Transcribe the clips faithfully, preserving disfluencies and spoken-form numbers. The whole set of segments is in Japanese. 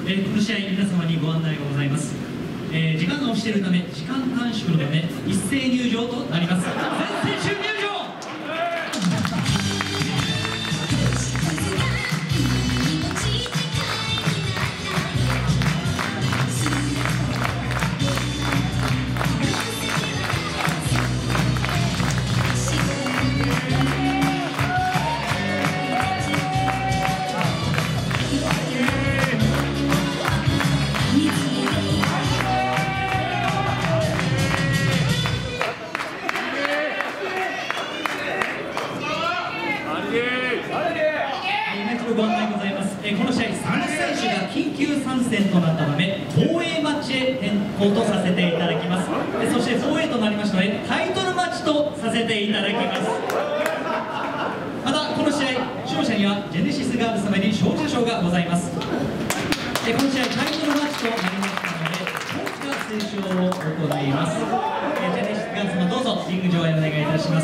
えー、この試合皆様にご案内がございます。えー、時間が押しているため時間短縮のため一斉入場となります。全選手入場。ご案内ございます。えー、この試合さん選手が緊急参戦となったため放映マッチへ変更とさせていただきます。えー、そして放映となりましたのでタイトルマッチとさせていただきます。またこの試合勝者にはジェネシスガールズ様に勝者賞がございます。えー、この試合タイトルマッチとなりましたので大きな斉唱を行います。えー、ジェネシスガールズ様どうぞリング上へお願いいたします。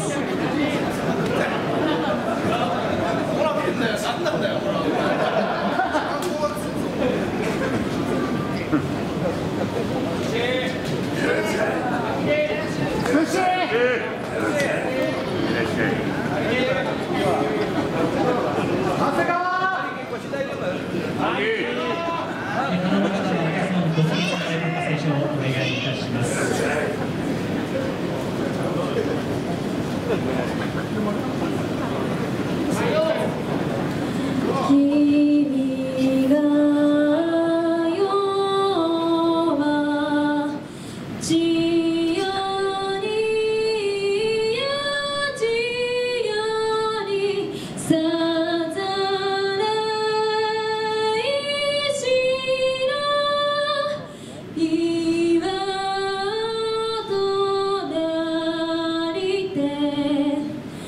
君が夜は千代にや千代にさざれ石の岩となりて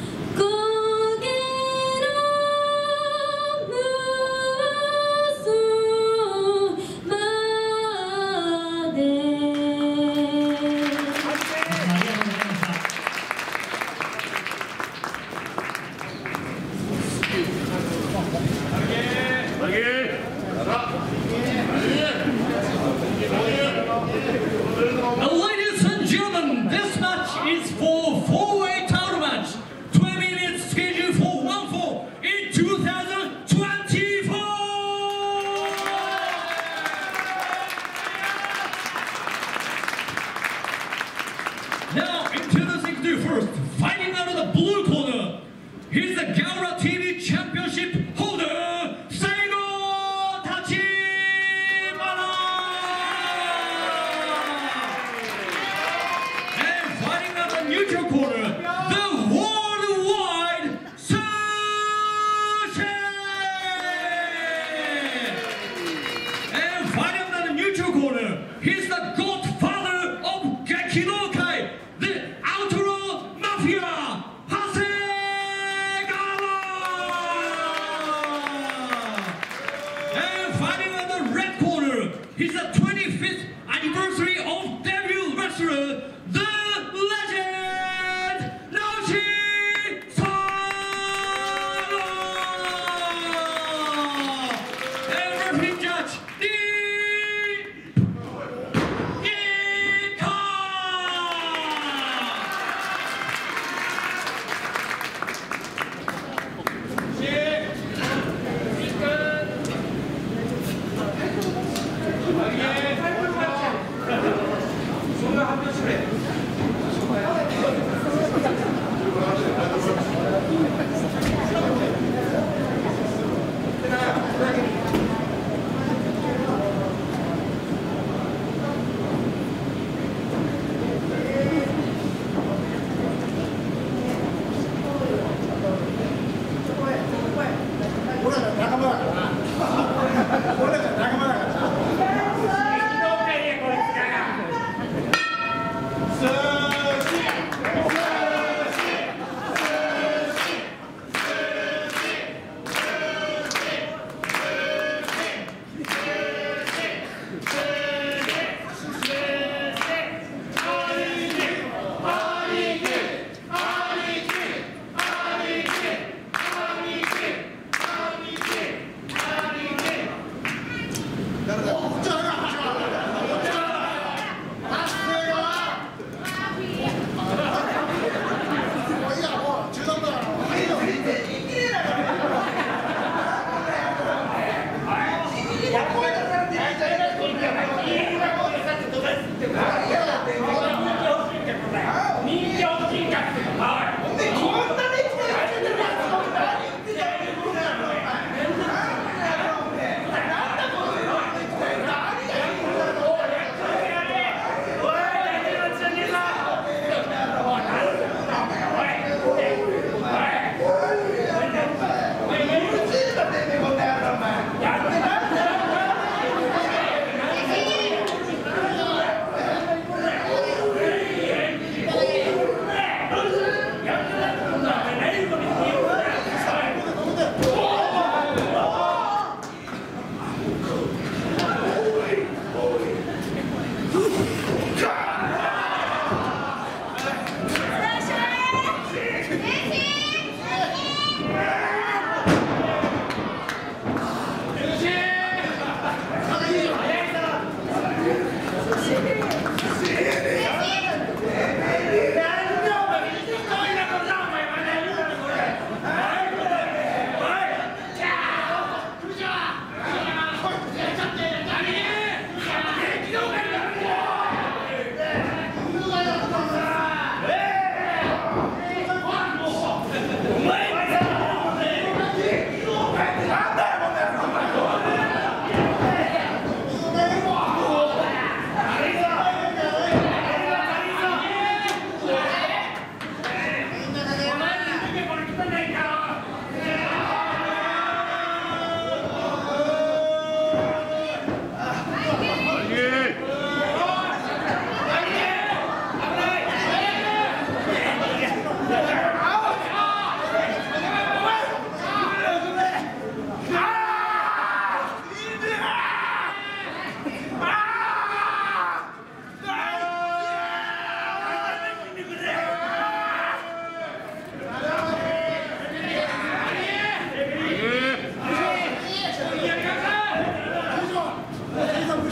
Ladies and gentlemen, this match is for four-way title match. twenty minutes scheduled for one fall in two thousand twenty-four. Now introducing the first, fighting out of the blue corner. He's the Gaora T V Championship holder, Seigo Tachibana. And fighting out the neutral corner, the worldwide Sushi. And fighting out the neutral corner, he's the godfather of Gekidokai, the outlaw mafia, Hasegawa. And fighting on the red corner, he's the twenty-fifth anniversary of debut wrestler, the legend Naoshi Sano. And referee judge, Lee Ika.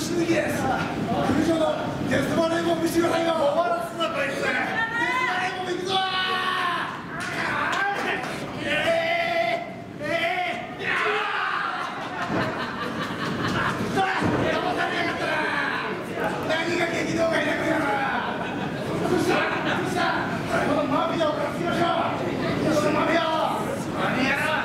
鈴木です。空上のデスバレーも見せてくださいよ。終わらすなこいつ。デスバレーも行くぞ。何が激動がいなくなる。どうしたどうした。このマフィアを担ぎましょう。このマフィアを何やろ。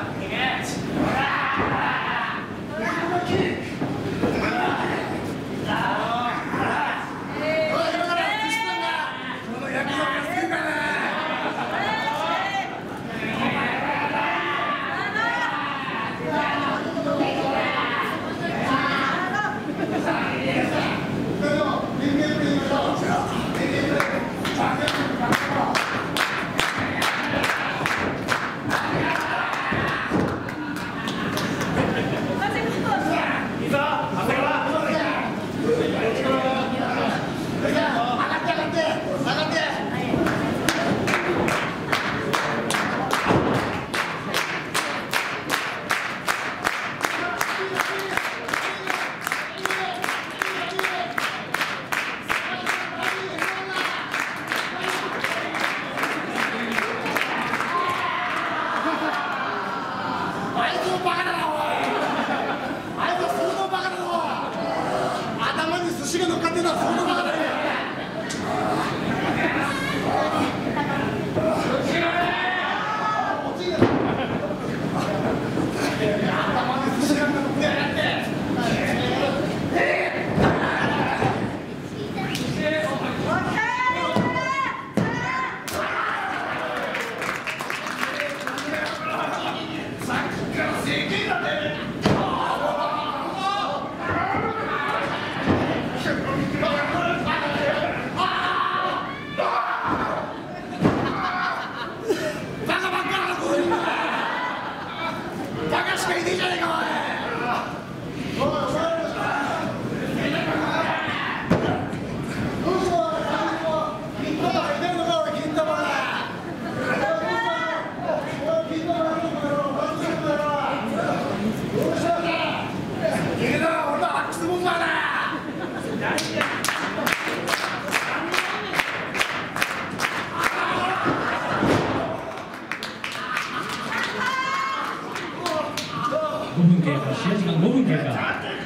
ごふん経過、試合時間ごふん経過。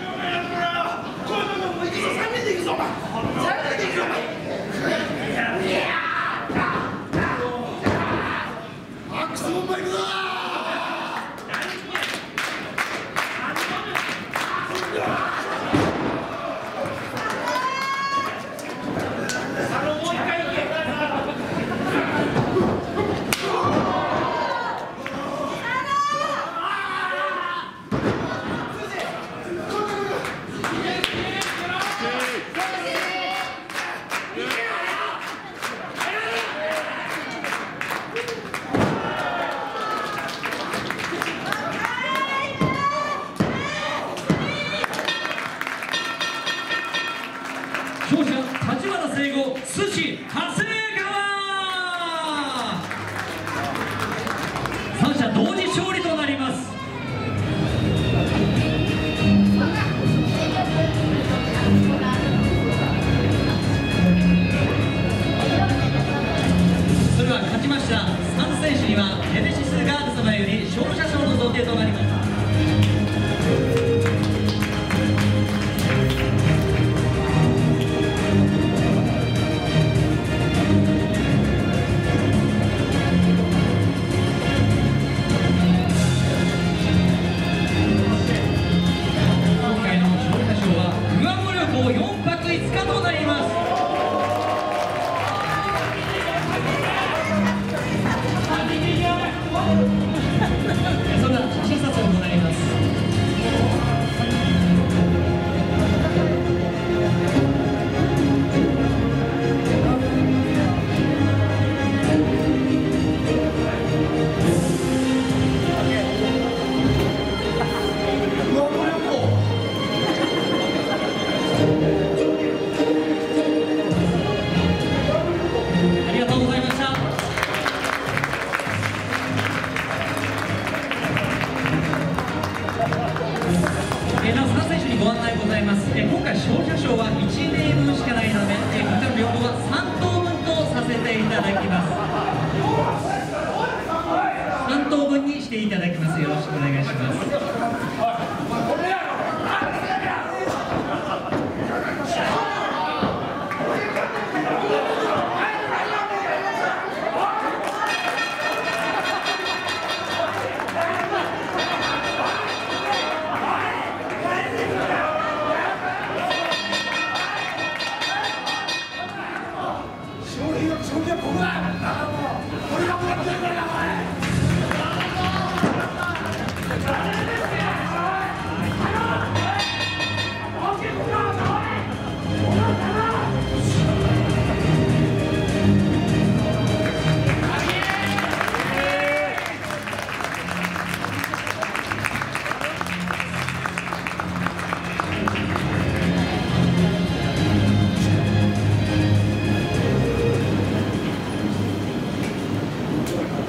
勝者立花聖吾、寿司長谷川。三者同時勝利となります。それでは勝ちましたさん選手にはネメシスガール様より勝者賞の贈呈となります。 います。え今回少女賞はいちめいぶんしかないので、えこちらの両方はさんとうぶんとさせていただきます。さんとうぶんにしていただきます。よろしくお願いします。